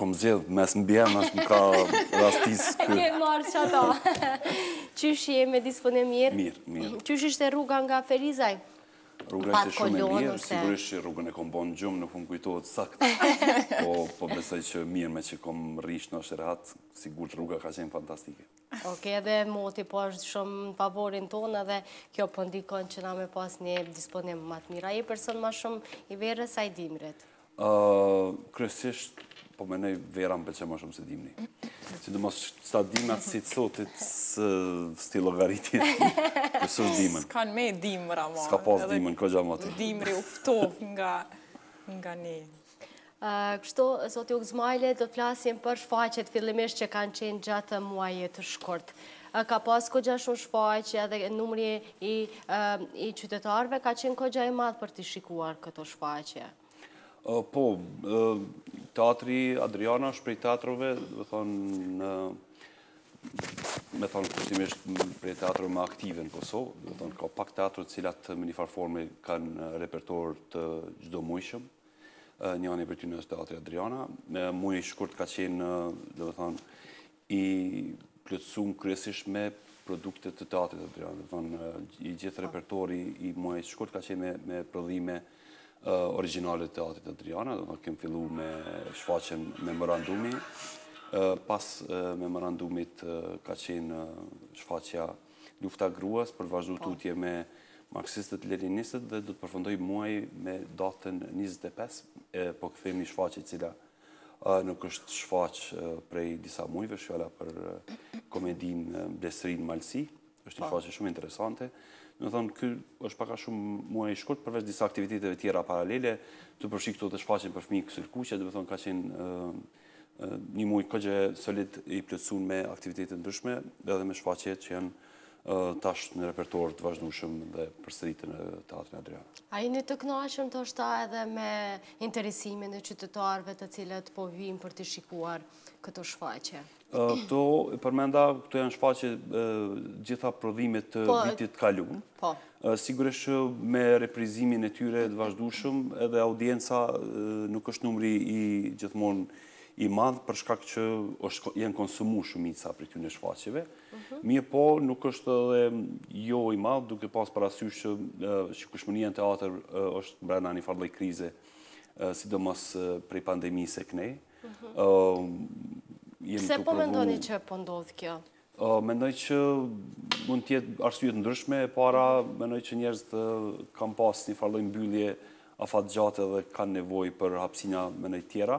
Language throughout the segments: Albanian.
kom zgjedh mes mbjem, as më ka rastis kë. Ke marrë që ato. Qysh jemi disponim mirë? Mirë. Qysh ishte rruga nga Ferizaj? Rruga ishte shumë e mirë, sigurisht që rrugën e kom bon gjumë, nuk më kujtohet sakt. Po besoj që mirë me që kom rish në shërat, sigur të rruga ka qenë fantastike. Oke, edhe moti po është shumë në favorin tonë dhe kjo po ndikon që na me pas një disponim më të mirë. A je person ma shumë i verës a i dimrit? Kryesisht, po menoj vera më pëlqen më shumë se dimri. Sidomos sa dimrat si të sotit sti llogaritit. Kësë dimën. S'kan me dimra, ma. S'ka pas dimën, ko gja më të. Dimri uftoh nga ne. Kështu, zoti Ugzmajle, do të flasim për shfaqet fillimisht që kanë qenë gjatë muajit të shkurt. Ka pas kogja shumë shfaqe dhe numri i qytetarëve ka qenë kogja i madh për të shikuar këto shfaqe. Po, teatri Adriana është prej teatrove, me thonë kushtimisht prej teatrove më aktive në Kosovë, dhe thonë ka pak teatrë cilat me një farforme kanë repertor të gjdo mujshëm, një anë i për ty në teatri Adriana, muaj i shkurt ka qenë, dhe thonë, i plotësuar kryesisht me produkte të teatrit Adriana, dhe thonë, i gjithë repertori i muaj i shkurt ka qenë me prodhime originale të teatrit Adriana, do të kemë fillu me shfaqen memorandumi. Pas memorandumit ka qenë shfaqja Lufta Gruas për vazhdu tutje me marksistët leninistët dhe do të përfundoj muaj me datën 25, po këthejmë një shfaqe cila nuk është shfaq prej disa mujve, shfjala për komedin Blesrin Malsi, është një shfaqe shumë interesante. Në thonë, kjo është paka shumë muaj i shkurt, përveç disa aktiviteteve tjera paralele, të përshik këto të shfaqen për fëmijë kësërkuqe, dhe thonë, ka qenë një muaj këgje solid i plotësuar me aktivitetet ndryshme, edhe me shfaqet që janë tash në repertor të vazhdueshëm dhe përsëritën e teatrit Adriana. A jeni të kënaqur ndoshta edhe me interesimin e qytetarëve të cilët po vijnë për të shikuar këto shfaqje? Këto, përmenda, këto janë shfaqje gjitha prodhimet të vitit kaluar. Sigurisht që me reprizimin e tyre të vazhdueshëm edhe audienca nuk është numri i gjithmonë i madh për shkak që janë konsumu shumica për këtyre shfaqjeve. Mirë po, nuk është edhe jo i madh, duke pas parasysh që shikueshmëria në teatr është brenda një farë lloj krize, sidomos prej pandemisë e kënej. Pse po mendoni që po ndodh kjo? Mendoj që mund tjetë arsyet ndryshme, para mendoj që njerëzit kanë pas një farë lloj mbyllje afatgjatë dhe kanë nevojë për hapësina mendoj tjera.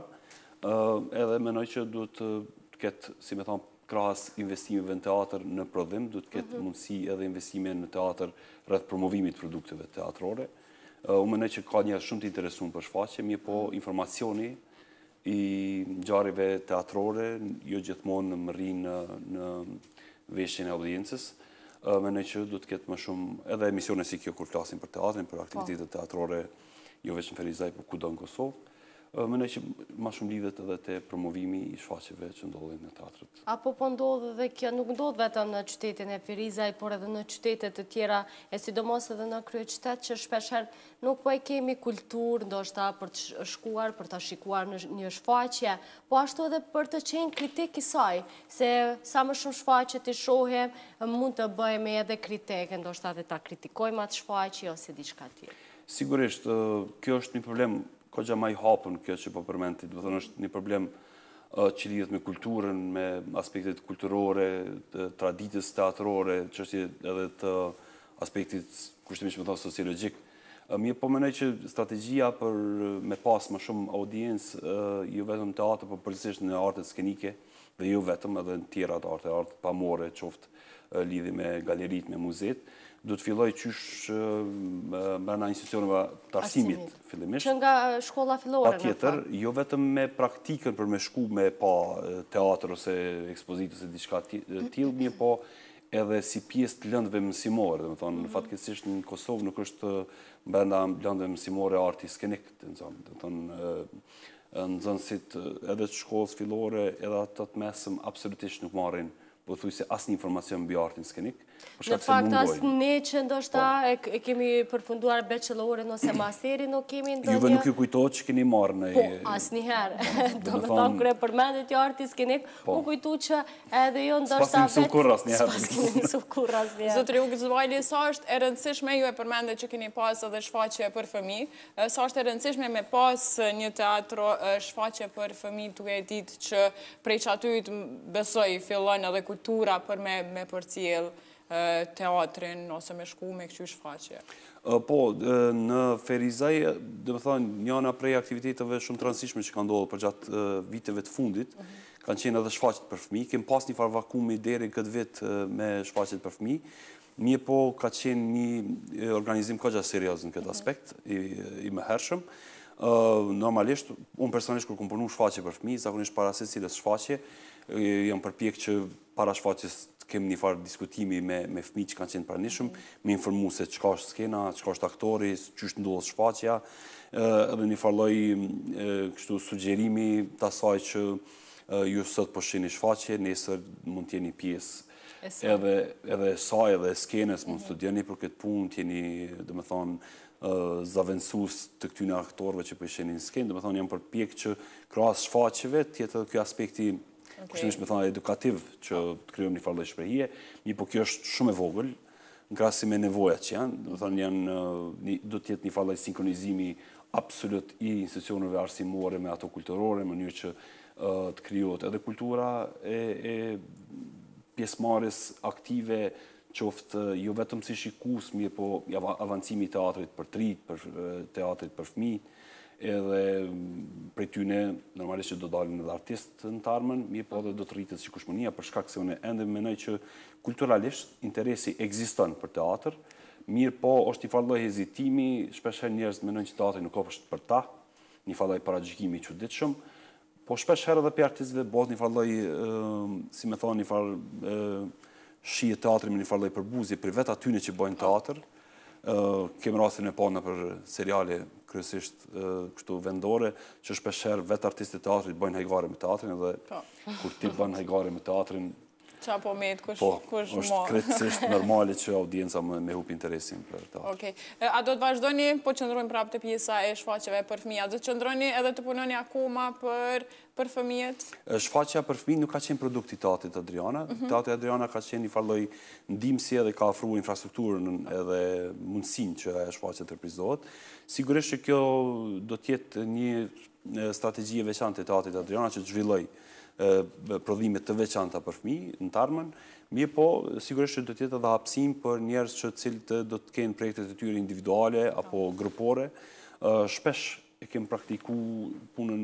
Edhe mendoj që duhet të ketë, si me thonë, krahas investimeve në teatr në prodhim, duhet të ketë mundësi edhe investime në teatr rreth promovimit produkteve teatrore. Unë mendoj që ka njerëz shumë të interesuar për shfaqje, mirë po informacioni i ngjarjeve teatrore jo gjithmonë më rrin në veshjen e audiencës. Mendoj që duhet të ketë më shumë edhe emisione si kjo kur flasim për teatrin, për aktivitetet teatrore, jo vetëm në Ferizaj, por kudo në Kosovë. Mendoj që ma shumë lidhet edhe te promovimi i shfaqjeve që ndodhin në teatrët. Apo po ndodh dhe kjo nuk ndodh vetëm në qytetin e Ferizaj, por edhe në qytetet të tjera, e sidomos edhe në kryeqytet që shpeshherë nuk po e kemi kulturë ndoshta për të shkuar, për të shikuar në një shfaqje, po ashtu edhe për të qenë kritik i saj, se sa më shumë shfaqje të shohem, mund të bëjmë edhe kritike, ndoshta edhe ta kritikojmë atë shfaqje ose diçka tjetër. Sigurisht, kjo është një problem kogja ma i hapën kjo që po përmendit, do të thonë është një problem që lidhet me kulturën, me aspektet kulturore, të traditës teatrore, çështje edhe të aspektit kushtimisht me thonë sociologjik. Mirë po mendoj që strategjia për me pas më shumë audiencë, jo vetëm teatr, por përgjithsisht në artet skenike, dhe jo vetëm edhe në tjera të artet pamore, qoftë lidhi me galerit, me muzet, do të filloj qysh brenda institucioneve të arsimit fillimisht. Që nga shkolla fillore në Patjetër, jo vetëm me praktikën për me shku me pa teatr ose ekspozit ose diçka tillë, mirë po edhe si pjesë të lëndëve mësimore, dhe thonë, fatkeqësisht në Kosovë nuk është brenda lëndëve mësimore arti skenik, dhe thonë, nxënësit edhe të shkollës fillore edhe ato të mesëm absolutisht nuk marrin pothuajse asnjë informacion mbi artin skenik, për Në shkak se fakt, as mungojnë. ne që ndoshta e kemi përfunduar bachelorin ose masterin, nuk kemi Juve ndonjë... nuk ju kujtohet që keni marrë në... Po, asnjëherë. Do me thonë, kërë përmendet jo arti skenik, më kujtu që edhe jo ndoshta S'pas mësu kur asnjëherë. S'pas kemi mësu kur asnjëherë. Zotri Ugëzvajli, sa është e rëndësishme, ju e përmendet që keni pas edhe shfaqje për fëmijë, sa është e rëndësishme me pas një teatro shfaqje për fëmijë, duke e ditë që prej që atyt besoj fillon edhe kultura për me përcjell teatrin ose me shku me këqy shfaqje. Po, në Ferizaj, dhe me thonë, njëna prej aktiviteteve shumë të rëndësishme që ka ndodhur për gjatë viteve të fundit, kanë qenë edhe shfaqjet për fëmijë. Kem pas një farë vakumi deri këtë vit me shfaqjet për fëmijë. Mirë po, ka qenë një organizim kogja serioz në këtë aspekt, i mëhershëm. Normalisht, unë personalisht kur kom punu shfaqje për fëmijë, zakonisht para se cilës shfaqje, jam përpjek që para shfaqjes kemi një farë diskutimi me fëmijë që kanë qenë pranishëm, me informu se çka është skena, çka është aktori, ç'është ndodhet shfaqja, edhe një farë lloj kështu sugjerimi të asaj që ju sot po shihni shfaqje, nesër mund t'jeni pjesë edhe saj edhe skenës, mund studioni për këtë punë, t'jeni, domethënë, zavendësues të këtyre aktorëve që po shihni në skenë, domethënë jam përpjek që krahas shfaqjeve t'jetë edhe ky aspekti kushtimisht me thonë edukativ që të krijojmë një farë lloj shprehje, mirë po kjo është shumë e vogël, në krahasim me nevojat që janë, do të thonë do të jetë një farë lloj sinkronizimi absolut i institucioneve arsimore me ato kulturore, në mënyrë që të krijohet edhe kultura e pjesëmarrjes aktive, qoftë jo vetëm si shikues, mirë po avancimi i teatrit për të rinj, për teatrit për fëmijë, edhe prej tyne, normalisht që do dalin edhe artistë në të ardhmen, mirë po edhe do të rritet shikueshmëria, për shkak se unë ende mendoj që kulturalisht interesi ekziston për teatr, mirë po është një farë lloj hezitimi, shpeshherë njerëz mendojnë që teatri nuk është për ta, një farë lloj paragjykimi i çuditshëm, po shpeshherë edhe për artistëve bëhet një farë lloj, si më thonë, një farë shije teatri me një farë lloj përbuzje për vetë atyne që bëjnë teatr. Kemë rastin e pa në për seriale kryesisht kështu vendore, që shpeshherë vetë artistët e teatrit bëjnë hajgare me teatrin, edhe kur ti bën hajgare me teatrin, Qa po me kush është krejtësisht normale që audienca me hup interesin për teatrin. Okej. A do të vazhdoni, po qëndrojmë prapë të pjesa e shfaqjeve për fëmijë, a do të qëndroni edhe të punoni akoma për fëmijët? Shfaqja për fëmijë nuk ka qenë produkt i Teatrit Adriana. Teatri Adriana ka qenë një farë lloj ndihmësi edhe ka ofruar infrastrukturën edhe mundësinë që ajo shfaqje të reprizohet. Sigurisht që kjo do të jetë një strategji e veçantë e Teatrit Adriana që të zhvilloj prodhime të veçanta për fëmijë në të ardhmen, mirë po sigurisht që do të jetë edhe hapësim për njerëz që cilët do të kenë projektet e tyre individuale apo grupore. Shpesh e kem praktikuar punën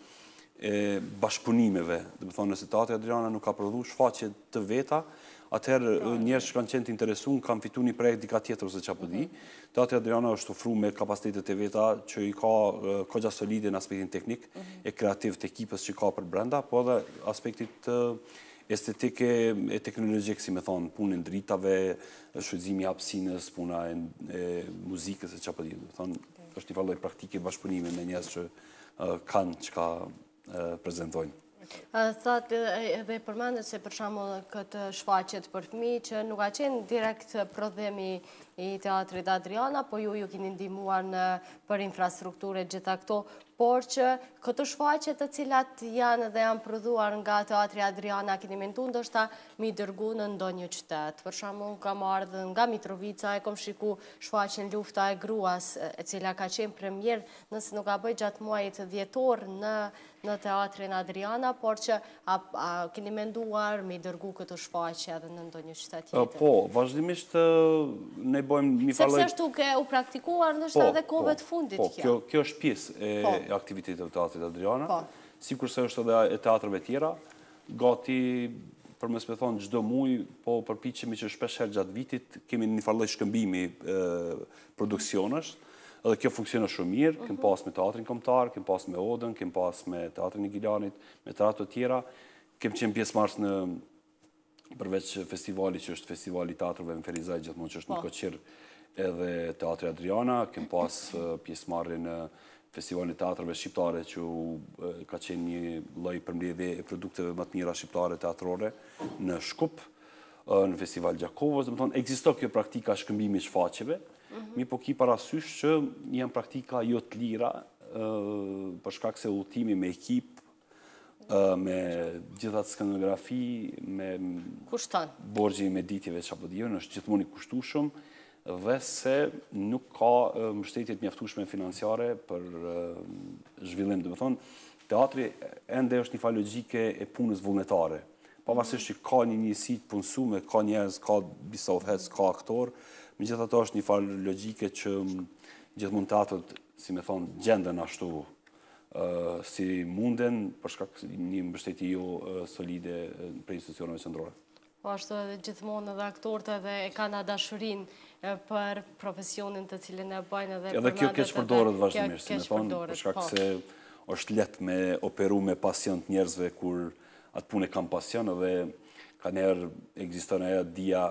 e bashkëpunimeve, do të thonë nëse Teatri Adriana nuk ka prodhuar shfaqje të veta, atëherë njerëz që kanë qenë të interesuar kanë fituar një projekt dika tjetër ose çfarë po di. Teatri Adriana është ofruar me kapacitetet e veta që i ka kogja solide në aspektin teknik e kreativ të ekipës që ka për brenda, po edhe aspektit estetike e teknologjik, si me thonë, punë në dritave, shfrytëzimi i hapësinës, puna e muzikës e çfarë po di. Do të thonë, është një farë lloj praktike bashkëpunimi me njerëz që kanë çka prezantojnë. Thatë edhe përmendet se për shembull këtë shfaqjet për fëmijë që nuk ka qenë direkt prodhimi i Teatrit Adriana, po ju keni ndihmuar për infrastrukturë gjitha këto, por që këto shfaqje të cilat janë dhe janë prodhuar nga Teatri Adriana, keni menduar ndoshta mi dërgu në ndonjë qytet. Për shembull, kam ardhur nga Mitrovica, e kam shikuar shfaqjen Lufta e gruas, e cila ka qenë premier, nëse nuk gaboj gjatë muajit dhjetor në Teatrin Adriana, por që keni menduar me dërgu këtë shfaqje edhe në ndonjë qytet tjetër? Po, vazhdimisht ne bëjmë një farë lloj... Sepse ashtu u praktikuar ndoshta edhe kohëve të fundit kjo. Kjo është pjesë e aktiviteteve të Teatrit Adriana, sikurse është edhe e teatrave tjera, gati përmes me thonë çdo muaj, po përpiqemi që shpeshherë gjatë vitit kemi një farë lloj shkëmbimi produksionesh. Edhe kjo funksionon shumë mirë, kem pas me Teatrin Kombëtar, kem pas me Odën, kem pas me Teatrin e Gilanit, me teatro të tjera. Kem qenë pjesëmarrës në përveç festivalit që është festivali i teatrëve në Ferizaj, gjithmonë që është në Koqir edhe Teatri Adriana, kem pas pjesëmarrje në Festivalin e Teatrave Shqiptare, që ka qenë një lloj përmbledhje e produkteve më të mira shqiptare teatrore në Shkup, në Festival Gjakovës. Do të thonë, ekziston kjo praktika shkëmbimit shfaqjeve, mi po ki parasysh që janë praktika jo të lira, për shkak se udhëtimi me ekip, me gjithat skenografi, me borxhi me ditjeve që apo dhjën, është gjithmonë i kushtueshëm, dhe se nuk ka mbështetje të mjaftueshme financiare për zhvillim. Do të thonë, teatri ende është një farë logjike e punës vullnetare. Pavarësisht që ka një njësi të punësume, ka njerëz, ka disa udhëhec, ka aktor, megjithatë është një farë logjike që gjithmonë teatrët, si me thonë, gjenden ashtu si munden, për shkak një mbështetje jo solide për institucioneve qendrore. Po ashtu edhe gjithmonë edhe aktorët edhe e kanë dashurinë për profesionin të cilin e bëjnë edhe kjo keq përdoret vazhdimisht, si me thonë, për shkak se është lehtë me operu me pasion të njerëzve kur atë punë e kam pasion, edhe ka njerë ekziston ajo dia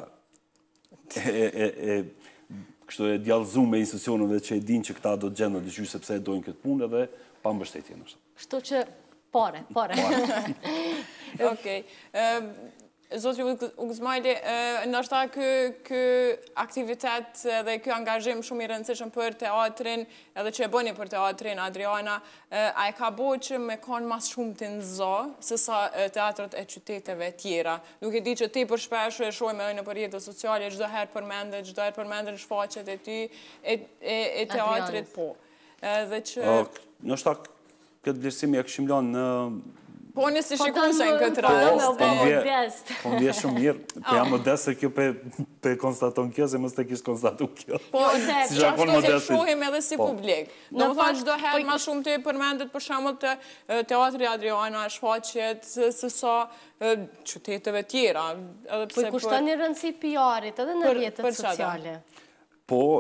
kështu e djallëzu me institucioneve që e din që këta do të gjendë dyqy sepse e dojnë këtë punë edhe pa mbështetje nështë. Kështu që pare. Okej. Zotri Ugzmajli, ndoshta ky aktivitet dhe ky angazhim shumë i rëndësishëm për teatrin, edhe që e bëni për teatrin Adriana, a e ka bërë që me kanë mas shumë të nxo se sa teatrët e qyteteve tjera? Nuk e di që ti për shpesh e shohim edhe në rrjetet sociale, çdo herë përmenden shfaqjet e ty e teatrit, po. Dhe që ndoshta këtë vlerësim ja kishim lënë në po nësi shikuse në këtë rast. Po më vje shumë mirë, po jam modest se kjo pe konstaton kjo, se mos të kishë konstatu kjo. Po, që ashtu se shohim edhe si publik. Në më thonë çdo herë ma shumë të përmendet për shembull të Teatri Adriana, shfaqjet, se sa qyteteve tjera. Po i kushton një rëndësi PR-it edhe në rrjetet sociale. Po,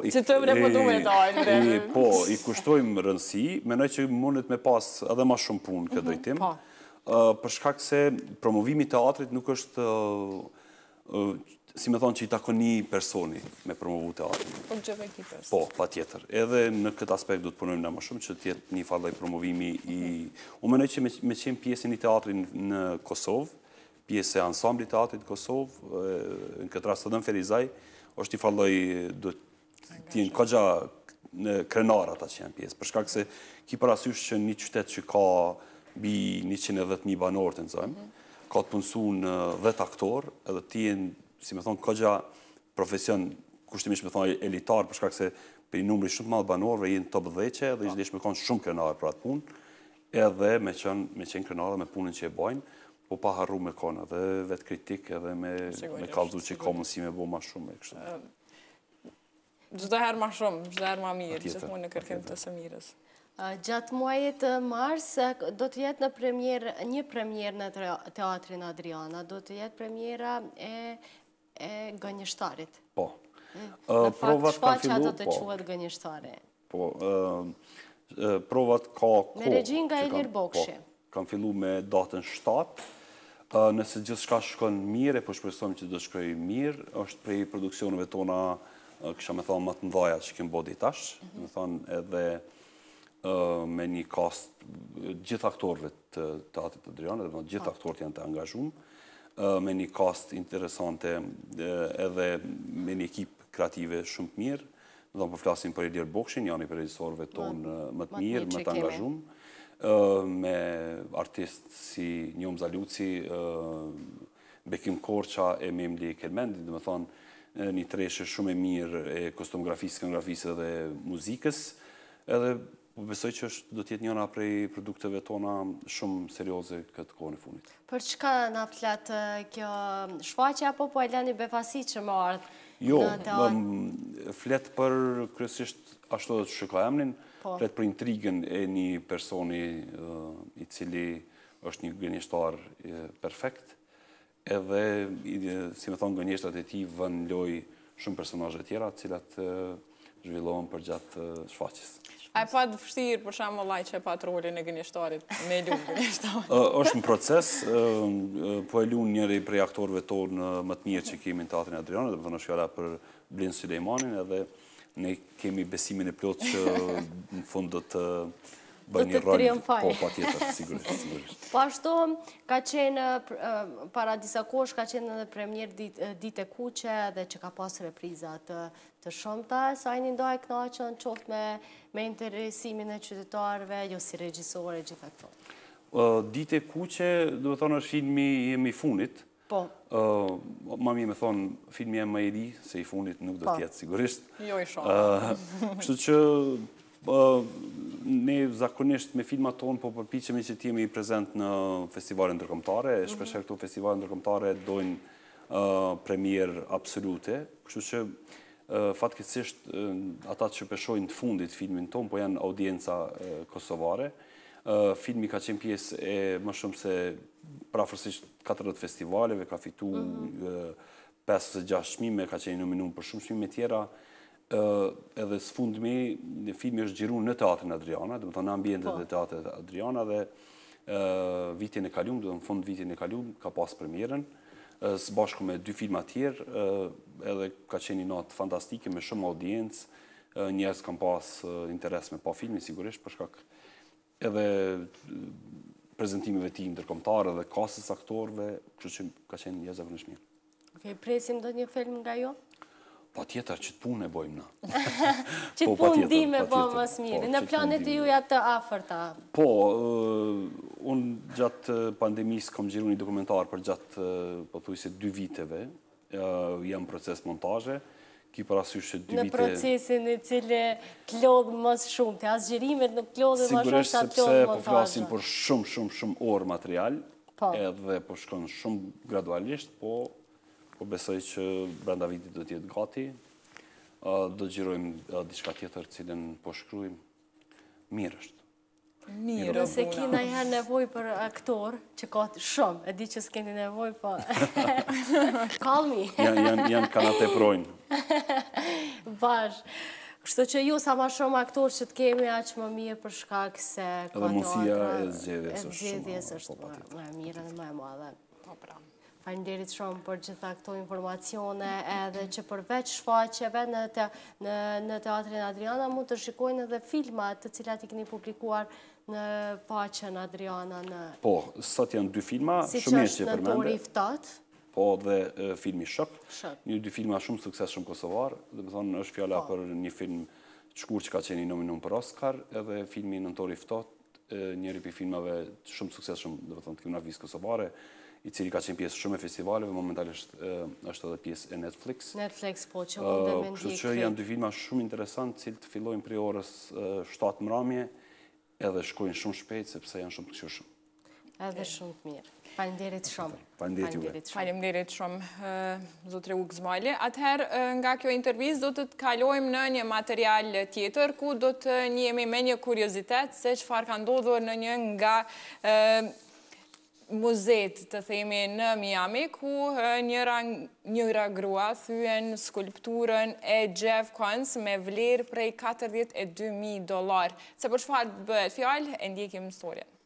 i kushtojmë rëndësi, menoj që mundet me pas edhe ma shumë punë këtë drejtim, për shkak se promovimi teatrit nuk është, si me thonë që i takon një personi me promovu teatrit. Po, gjithë ekipës. Po, pa tjetër. Edhe në këtë aspekt do të punojmë në më shumë që tjetë një farloj promovimi i... Unë menoj që me qenë pjesë një teatrin në Kosovë, pjesë e ansambli teatrit Kosovë, në këtë rast të dëmë Ferizaj, është një farloj do t'jenë këgja krenar ata që janë pjesë, për shkak se ki parasysh që një qytet që ka bi 110.000 banorë të nëzojmë, ka të punësu në 10 aktor, edhe t'jenë, si me thonë, këgja profesion, kushtimisht me thonë elitar, për shkak se për i numri shumë madhë banorëve jenë top 10 dhe ishtë me konë shumë krenar për atë punë, edhe me qenë krenar dhe me punën që e bojnë, po pa harru me konë edhe vetë kritik edhe me kalzu që ka mundësi me bo ma shumë e kështë. Çdo herë ma shumë, çdo herë ma mirë, gjithmonë në kërkim të së mirës. Gjatë muajit mars, do të jetë një premjer në Teatrin Adriana, do të jetë premjera e gënjeshtarit. Po. Në fakt, shfaqja do të quhet gënjeshtari. Po, provat ka kohë. Me regjin nga Elir Bokshi. Kam fillu me datën 7. Nëse gjithë shka shkon mirë, po shpresojmë që do shkoj mirë, është prej produksioneve tona, kësha me thonë më të mdhaja që kemë bodi tash, me thonë edhe me një kast, gjithë aktorëve të Teatrit Adriana, dhe gjithë aktorët janë të angazhumë, me një kast interesante edhe me një ekip kreative shumë të mirë, dhe po flasim për Elir Bokshin, janë i për regjisorëve tonë më të mirë, më të angazhumë, me artistë si Njom Zaluci, Bekim Korqa e Memli Kelmendi, dhe me thonë një treshe shumë e mirë e kostumografisë, skenografisë dhe muzikës, edhe besoj që do t'jetë njëna prej produkteve tona shumë serioze këtë kohën e fundit. Për çka na flet kjo shfaqje apo po e lani befasi që më ardh? Jo, flet për kryesisht ashtu dhe të shikoj emrin, flet për intrigën e një personi i cili është një gënjeshtar perfekt, edhe, si me thonë, gënjeshtrat e ti vën loj shumë personazhe tjera, cilat zhvillohen për gjatë shfaqjes. A e pa të vështirë, për shembull, ai që e pat rolin e gënjeshtarit, me e lunë gënjeshtarit? Është në proces, po e lunë njëri prej aktorëve tonë më të mirë që kemi në Teatrin Adriana, dhe më thënë është fjala për Blind Sulejmanin, edhe ne kemi besimin e plot që në fund do të bëjë një rol, po, patjetër, sigurisht. Po ashtu, ka qenë, para disa kosh, ka qenë edhe premier Dite Kuqe dhe që ka pas repriza të shumta, sa i një ndaj kënaqën qoftë me interesimin e qytetarëve, jo si regjisore, gjitha këto. Dite Kuqe, do të thonë është filmi jemi funit. Po. Ma mi me thonë, filmi e më i ri, se i funit nuk do tjetë, sigurisht. Jo i shumë. Kështu që ne zakonisht me filmat tonë po përpiqemi që t'jemi prezent në festivalin ndërkombëtare, shpesh këto festivalet ndërkombëtare dojnë premier absolute, kështu që fatkeqësisht ata që peshojnë të fundit filmin tonë po janë audienca kosovare. Filmi ka qenë pjesë e më shumë se prafërsisht 40 festivaleve, ka fitu 5-6 çmime, ka qenë nominuar për shumë çmime tjera. Edhe sfundmi, filmi është xhiruar në Teatrin Adriana, do të thonë në ambientet e Teatrit Adriana dhe vitin e kaluar, do të thonë fund vitin e kaluar ka pas premierën, së bashku me 2 filma tjerë, edhe ka qenë një natë fantastike me shumë audiencë, njerëz kanë pas interes me pa filmin sigurisht për shkak edhe prezentimeve tim ndërkombëtare dhe kastës aktorëve, kështu që ka qenë jashtëzakonisht mirë. Okej, presim ndonjë film nga jo? Patjetër që të punë e bojmë na. Që të punë di me bo mas mirë. Në planet e juja të afërta? Po, unë gjatë pandemisë kam gjiru një dokumentar për gjatë, po thuajse 2 viteve, jam proces montazhe, ki parasysh që 2 vite... Në procesin e cili të lodhë mësë shumë, të asë gjirimet nuk lodhë më shumë sa të lodhë montajë. Sigurisht, sepse po flasim për shumë orë material, edhe po shkon shumë gradualisht, po besoj që brenda vitit do t'jetë gati, do gjirojmë diçka tjetër cilën po shkruajmë. Mirë është. Mirë, nëse ki ndonjëherë nevojë për aktor, që ka shumë, e di që s'keni nevojë, po... Call me. Janë kanate projnë. Bash. Kështu që ju sa ma shumë aktor që të kemi, aq më mirë për shkak se... Edhe mundësia e zgjedhjes është shumë. Zgjedhjes është më e mirë dhe më e madhe. Po pra. Faleminderit shumë për gjitha këto informacione, edhe që përveç shfaqjeve në Teatrin Adriana mund të shikojnë edhe filmat të cilat i keni publikuar në paqen Adriana në... Po, sot janë 2 filma, shumë mirë që përmende. Si që është Në Tori Ftat. Po, dhe filmi Shok. Një 2 filma shumë sukses shumë kosovar, dhe më thonë është fjala për një film shkur që ka qenë i nominuar për Oscar, edhe filmi Në Tori Ftat, njëri për filmave shumë sukses shumë, dhe më thonë, të kinematografisë kosovare, i cili ka qenë pjesë shumë e festivaleve, momentalisht është edhe pjesë e Netflix. Netflix, po, që mund dhe me ndjekë. Kështu që janë 2 filma shumë interesant, cilë të fillojnë prej orës 7 mramje, edhe shkojnë shumë shpejt, sepse janë shumë të këshirshëm. Edhe shumë të mirë. Faleminderit shumë. Faleminderit shumë, zotre Uk Zmajli. Atëherë, nga kjo intervjis, do të kalojmë në një material tjetër, ku do të njemi me një kuriozitet, se çfarë ka ndodhur në një nga muzet, të themi, në Miami, ku njëra grua thyen skulpturën e Jeff Koons me vlerë prej $42,000. Se për çfarë bëhet fjalë, e ndjekim historien.